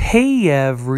Hey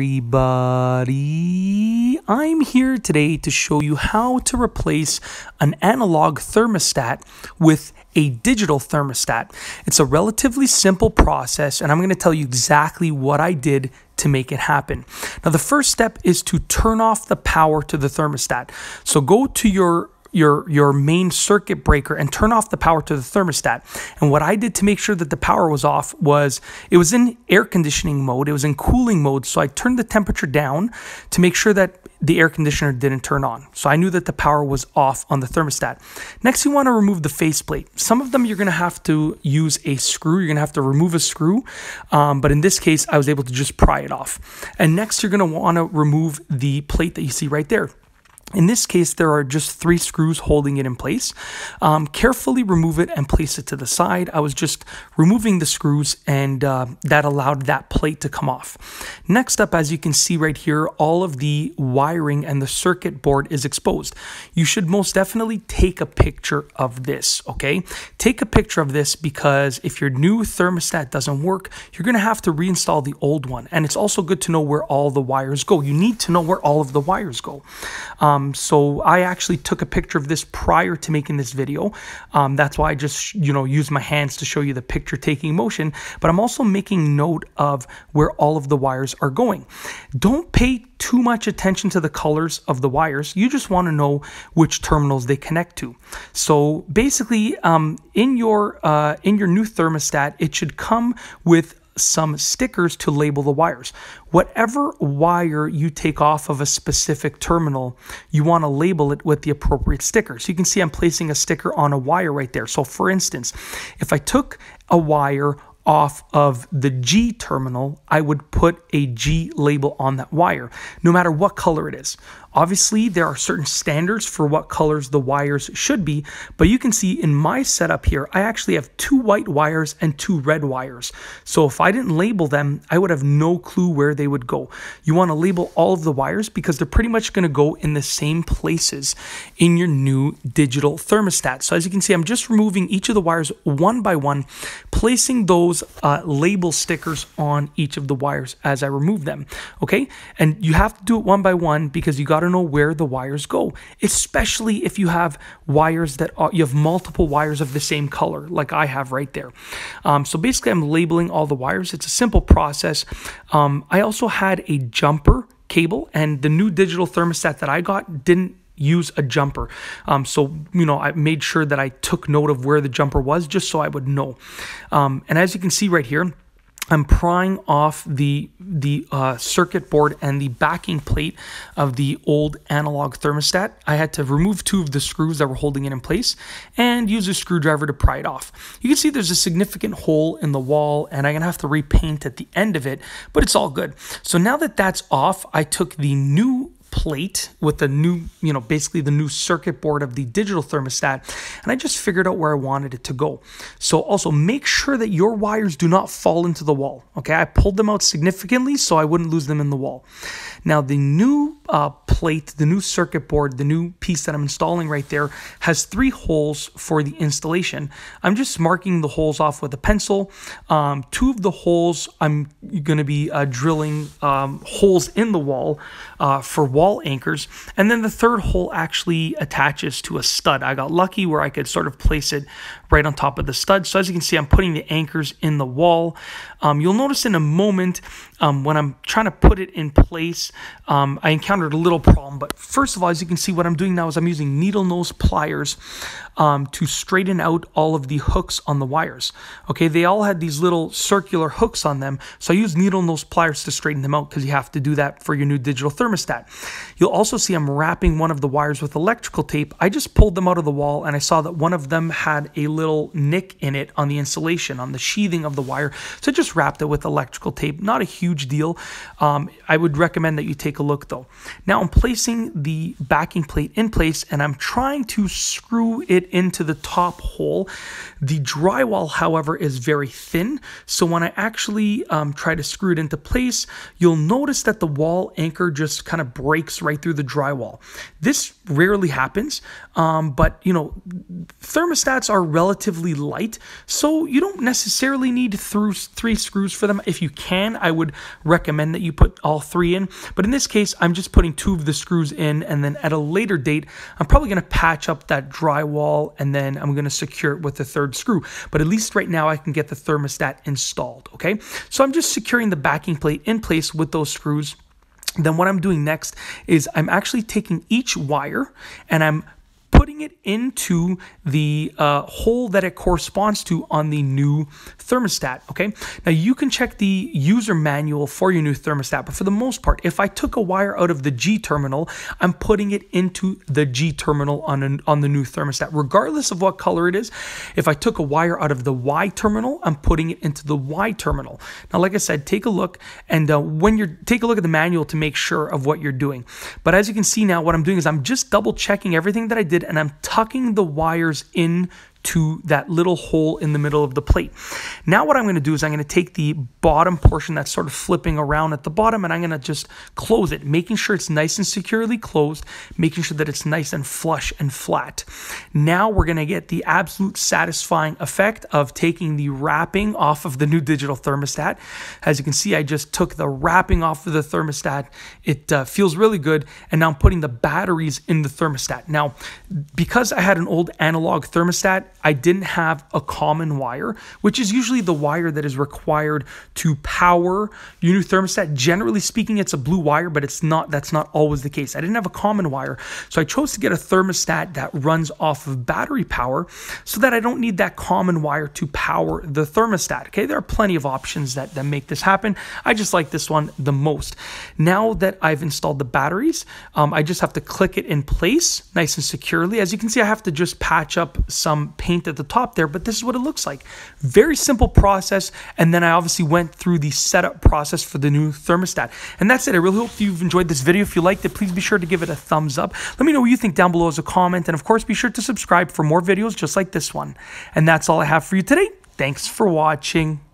everybody, I'm here today to show you how to replace an analog thermostat with a digital thermostat. It's a relatively simple process and I'm going to tell you exactly what I did to make it happen. Now the first step is to turn off the power to the thermostat. So go to your main circuit breaker and turn off the power to the thermostat. And what I did to make sure that the power was off was it was in air conditioning mode, it was in cooling mode, so I turned the temperature down to make sure that the air conditioner didn't turn on. So I knew that the power was off on the thermostat. Next, you want to remove the faceplate. Some of them you're going to have to use a screw. You're going to have to remove a screw. But in this case, I was able to just pry it off. And next, you're going to want to remove the plate that you see right there. In this case, there are just 3 screws holding it in place. Carefully remove it and place it to the side. I was just removing the screws and that allowed that plate to come off. Next up, as you can see right here, all of the wiring and the circuit board is exposed. You should most definitely take a picture of this, okay? Take a picture of this because if your new thermostat doesn't work, you're gonna have to reinstall the old one. And it's also good to know where all the wires go. You need to know where all of the wires go. So I actually took a picture of this prior to making this video. That's why I just, use my hands to show you the picture taking motion, but I'm also making note of where all of the wires are going. Don't pay too much attention to the colors of the wires. You just want to know which terminals they connect to. So basically, in your new thermostat, it should come with some stickers to label the wires. Whatever wire you take off of a specific terminal, you want to label it with the appropriate sticker. So you can see I'm placing a sticker on a wire right there. So for instance, if I took a wire off of the G terminal, I would put a G label on that wire, no matter what color it is. Obviously, there are certain standards for what colors the wires should be, but you can see in my setup here, I actually have 2 white wires and 2 red wires. So if I didn't label them, I would have no clue where they would go. You want to label all of the wires because they're pretty much going to go in the same places in your new digital thermostat. So as you can see, I'm just removing each of the wires one by one, placing those label stickers on each of the wires as I remove them, okay? And you have to do it one by one because you got to know where the wires go, especially if you have wires that you have multiple wires of the same color like I have right there. So basically I'm labeling all the wires. It's a simple process. I also had a jumper cable, and the new digital thermostat that I got didn't use a jumper. So I made sure that I took note of where the jumper was just so I would know. And as you can see right here, I'm prying off the circuit board and the backing plate of the old analog thermostat. I had to remove 2 of the screws that were holding it in place and use a screwdriver to pry it off. You can see there's a significant hole in the wall and I'm going to have to repaint at the end of it, but it's all good. So now that that's off, I took the new plate with the new, basically the new circuit board of the digital thermostat, and I just figured out where I wanted it to go. So also make sure that your wires do not fall into the wall. Okay, I pulled them out significantly so I wouldn't lose them in the wall. Now the new plate, the new circuit board, the new piece that I'm installing right there has 3 holes for the installation. I'm just marking the holes off with a pencil. 2 of the holes I'm going to be drilling holes in the wall for wall anchors, and then the 3rd hole actually attaches to a stud. I got lucky where I could sort of place it right on top of the stud. So as you can see, I'm putting the anchors in the wall. You'll notice in a moment when I'm trying to put it in place, I encountered a little problem. But first of all, as you can see, what I'm doing now is I'm using needle nose pliers to straighten out all of the hooks on the wires. Okay, they all had these little circular hooks on them, so I use needle nose pliers to straighten them out because you have to do that for your new digital thermostat. You'll also see I'm wrapping one of the wires with electrical tape. I just pulled them out of the wall and I saw that one of them had a little nick in it on the insulation, on the sheathing of the wire, so I just wrapped it with electrical tape. Not a huge deal. I would recommend that you take a look though. Now I'm placing the backing plate in place and I'm trying to screw it into the top hole. The drywall, however, is very thin, so when I actually try to screw it into place, you'll notice that the wall anchor just kind of breaks right through the drywall. This rarely happens, but thermostats are relatively light, so you don't necessarily need 3 screws for them. If you can, I would recommend that you put all 3 in. But in this case, I'm just putting 2 of the screws in, and then at a later date, I'm probably going to patch up that drywall, and then I'm going to secure it with the 3rd screw. But at least right now I can get the thermostat installed, okay? So I'm just securing the backing plate in place with those screws. Then what I'm doing next is I'm actually taking each wire and I'm putting it into the hole that it corresponds to on the new thermostat, okay? Now, you can check the user manual for your new thermostat, but for the most part, if I took a wire out of the G terminal, I'm putting it into the G terminal on the new thermostat, regardless of what color it is. If I took a wire out of the Y terminal, I'm putting it into the Y terminal. Now, like I said, take a look, and take a look at the manual to make sure of what you're doing. But as you can see now, what I'm doing is I'm just double checking everything that I did, and I'm tucking the wires in to that little hole in the middle of the plate. Now what I'm going to do is I'm going to take the bottom portion that's sort of flipping around at the bottom, and I'm going to just close it, making sure it's nice and securely closed, making sure that it's nice and flush and flat. Now we're going to get the absolute satisfying effect of taking the wrapping off of the new digital thermostat. As you can see, I just took the wrapping off of the thermostat. It feels really good, and now I'm putting the batteries in the thermostat. Now, because I had an old analog thermostat, I didn't have a common wire, which is usually the wire that is required to power your new thermostat. Generally speaking, it's a blue wire, but that's not always the case. I didn't have a common wire, so I chose to get a thermostat that runs off of battery power so that I don't need that common wire to power the thermostat. Okay, there are plenty of options that make this happen. I just like this one the most. Now that I've installed the batteries, I just have to click it in place nice and securely. As you can see, I have to just patch up some paint at the top there, but this is what it looks like. Very simple process. And then I obviously went through the setup process for the new thermostat. And that's it. I really hope you've enjoyed this video. If you liked it, please be sure to give it a thumbs up. Let me know what you think down below as a comment. And of course, be sure to subscribe for more videos just like this one. And that's all I have for you today. Thanks for watching.